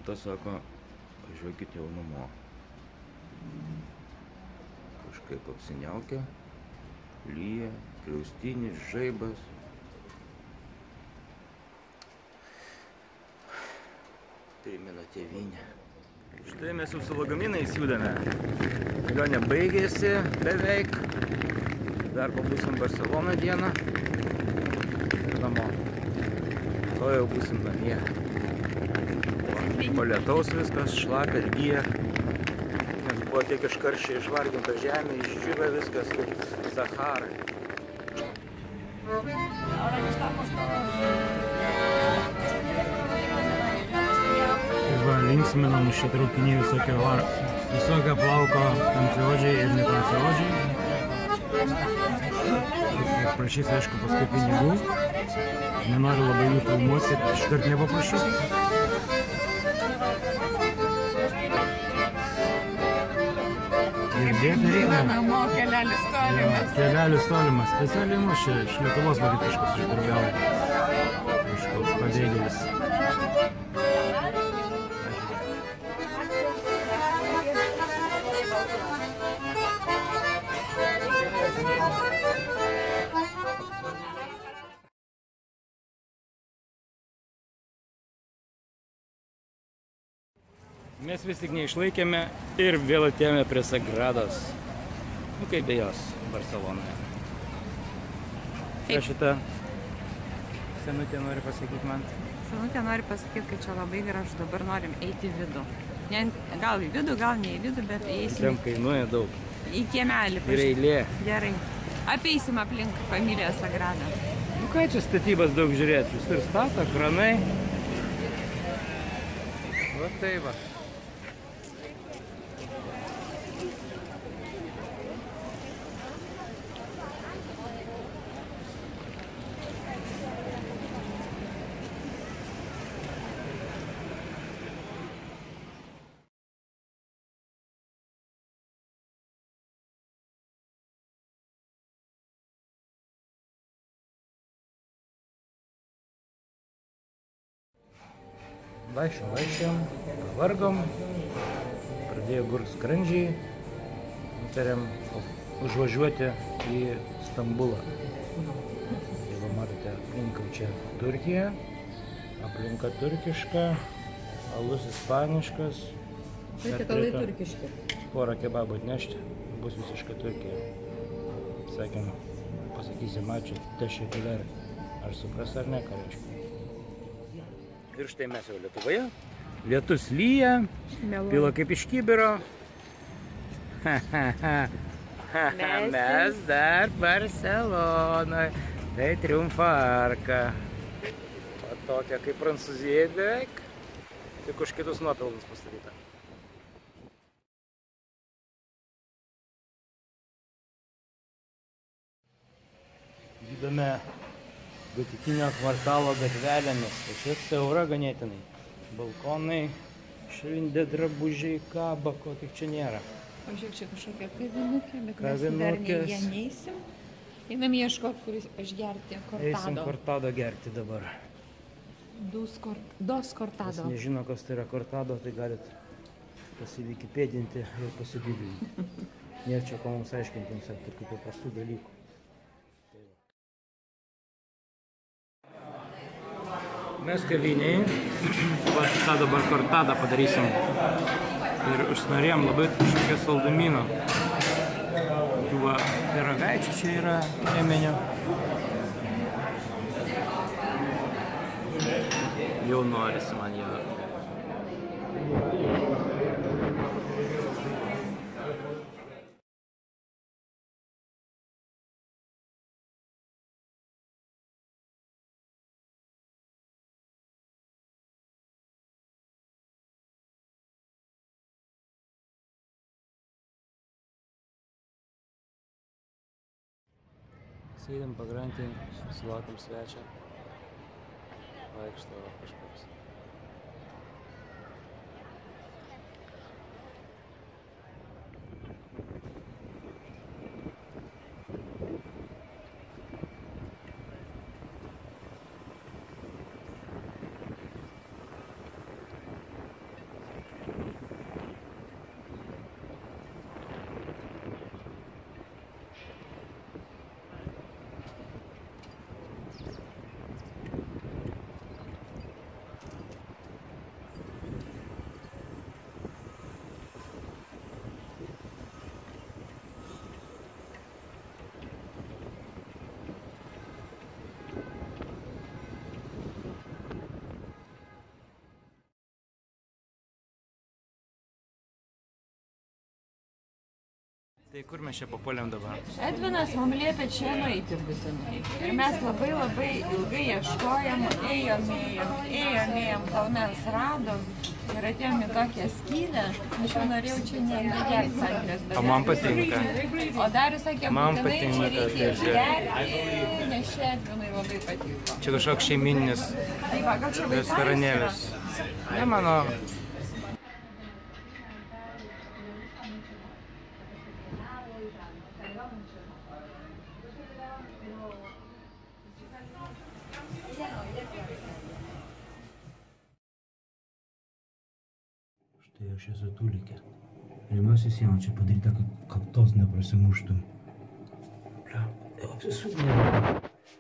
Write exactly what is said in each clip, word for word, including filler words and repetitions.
Mantas sako, važiuokit jau namo. Kažkaip apsiniaukia, lyja, kliaustinis, žaibas. Primena tėvynę. Štai mes jau su lagaminais judame. Kelionė baigėsi beveik. Dar pabūsim Barceloną dieną. Ir namo. To jau būsim namie. Po lietaus viskas šlapia ir gyja. Nes buvo tiek iš karščio išvarginta žemė, išdžiūvė viskas kaip Sahara. Tai va, linksminam šį traukinį visokio, visokio plauko tamsiodžiai ir netamsiodžiai. Prašys, aišku, paskui pinigų. Nenoriu labai jų filmuoti, iškart nepaprašysiu. Girdėti reikia. Namo kelelis tolimas. Kelelis tolimas. Specialiai mus čia iš Lietuvos matyt kažkas išdarbiauja. Kažkoks pabėgėlis. Mes vis tik neišlaikėme ir vėl atėjome prie Sagrados. Nu kaip be jos Barcelonoje. Ką šitą senutė nori pasakyti man? Senutė nori pasakyti, kad čia labai gražu, dabar norim eiti į vidų. Ne, gal į vidų, gal ne į vidų, bet eisim. Ten kainuoja daug. Į kiemelį. Ir eilė. Gerai. Apeisim aplink familiją Sagradą. Nu ką čia statybas daug žiūrėti? Vis ir stata, kranai. Va tai va. Vaikščiom, vaikščiom, pavargom, pradėjo gurt skrandžiai, nutarėm užvažiuoti į Stambulą. Tai va matote, aplinkau čia Turkija, aplinka turkiška, alus ispaniškas. Tai tik alai turkiški. Porą kebabų atnešti, bus visiška Turkija. Sakėm, pasakysim ačiū, tešikiler. Ar supras ar ne, ką reiškia? Ir štai mes jau Lietuvoje. Lietus lyja, pila kaip iš kibiro. Mes dar Barcelonoje. Tai Triumfo arka. O tokia kaip Prancūzija beveik. Tik už kitus nuopelnus pastatyta. Judame gotikinio kvartalo gatvelėmis. Tai šis siaura ganėtinai. Balkonai, švindę drabužiai, kaba, ko tik čia nėra. O žiūrėk, čia kažkokia kavinukė, bet Kavinukės. mes dar ne, neisim. Einam ieškoti, kuris išgerti kortado. Eisim kortado gerti dabar. Dos, kort, dos kortado. Kas nežino, kas tai yra kortado, tai galit pasivikipėdinti ir pasididinti. Nėra čia ko mums aiškinti, jums apie tokių paprastų dalykų. Mes kaviniai, va tą dabar kortadą padarysim ir užsinorėjom labai kažkokią saldumyną. Tokių va pyragaičių čia yra ėmenio. Jau norisi man jo. Sėdėm pakrantėj, sulaukėm svečią, vaikšto kažkoks. Tai kur mes čia papuolėm dabar? Edvinas mums liepė čia nueiti būtinai. Ir mes labai labai ilgai ieškojom, ėjom, ėjom, ėjom, ėjom, kol mes radom. Ir atėjom į tokią skylę. Aš jau norėjau čia negerti sanklės. O man patinka. O dar jis sakė, Man būtinai čia patinka, reikia kad gerti, nes čia Edvinui labai patiko. Čia kažkoks šeimininis Tai va, gal čia vaikams restoranėlis. Ne, mano. Štai aš esu tulikė. Remiuosi sieną čia padaryta, kad kaktos neprasimuštum. Blia, jau apsisūdinėjau.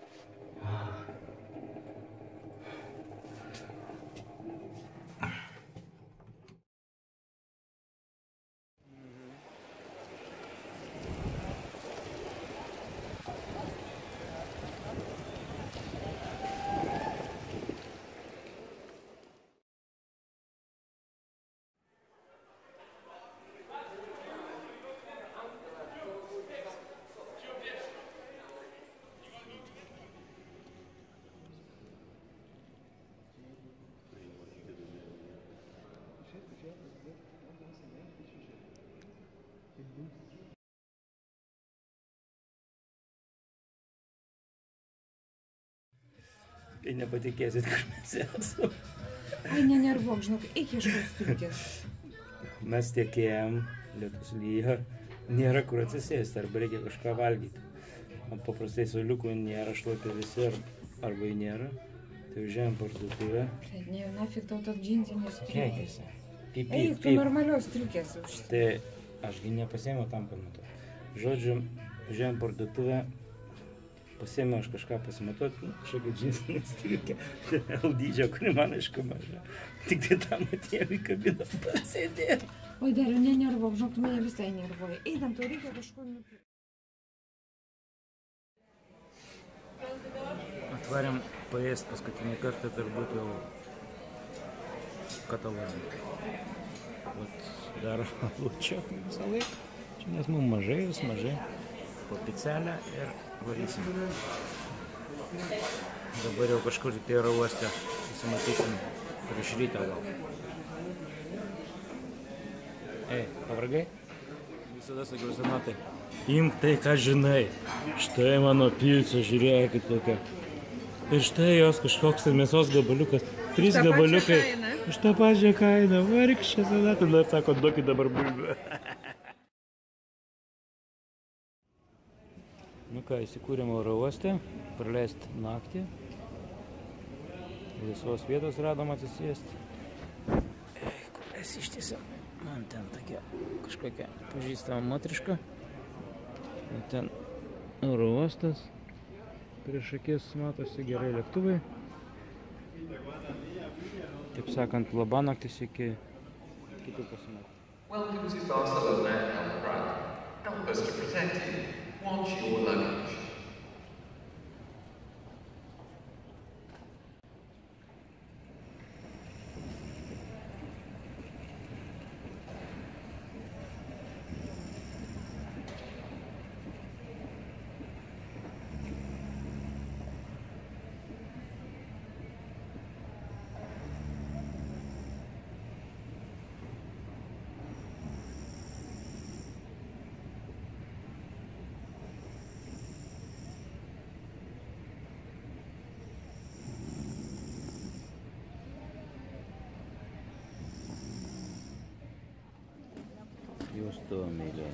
Tai nepatikėsit, kur mes esame. Ai, nenervuok, žinok, eik ieškos striukės. Mes tiekėjom, lietus lyja, nėra kur atsisėsti, arba reikia kažką valgyti. O paprastai suoliukų nėra, šlapia visi, arba jų nėra. Tai užėjom parduotuvę. Ne, nafik tau tas džinsinis striukės. Keikėsi. Pip, Eik, pip, tu pip. normalios striukės užsi. Tai ašgi nepasėmiau tam, kad matau. Žodžiu, užėjom parduotuvę, pasėmiau aš kažką pasimatuot, nu, kažkokią džinsinę striukę, L dydžio, kuri man aišku maža. Tik tai tam atėjau į kabiną pasėdėti. Oi, dar nenervuok, žinok, tu mane visai nervuoji. Eidam, tau reikia kažko nupirkti. Atvarėm paėsti paskutinį kartą, turbūt jau Kataloniją. Vat dar lūčiau visą laiką. Čia nes mums mažai, vis mažai. Po picelę ir varysim. Dabar jau kažkur tik tai oro uoste susimatysim prieš rytą gal. Ei, pavargai? Visada sakiau, Zanatai, imk tai, ką žinai. Štai mano pica, žiūrėkit tokia. Ir štai jos kažkoks tai mėsos gabaliukas. Trys gabaliukai. Iš tą pačią kainą. Vargšė Zanata. Dar sako, duokit dabar bulbių. Nu ką, įsikūrėm oro uoste, praleisti naktį. Laisvos vietos radom atsisėsti. Ei, kur mes ištiesėm? Man ten tokia kažkokia pažįstama motriška. Ir ten oro uostas. Prieš akis matosi gerai lėktuvai. Taip sakant, labanaktis iki kitų pasimatymų. Welcome to Barcelona and Prague. Help us to protect you. Watch your luggage. Jūs to mylė.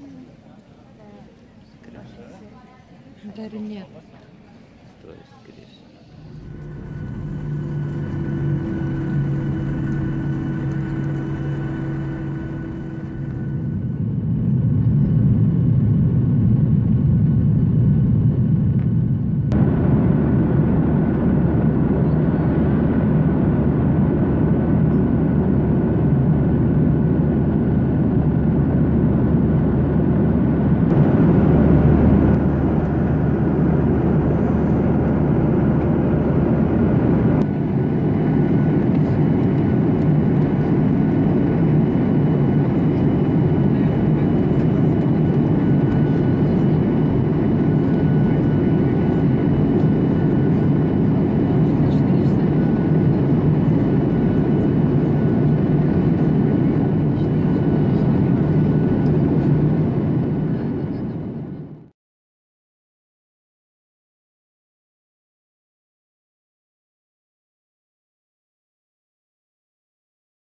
Dar ne. To skris.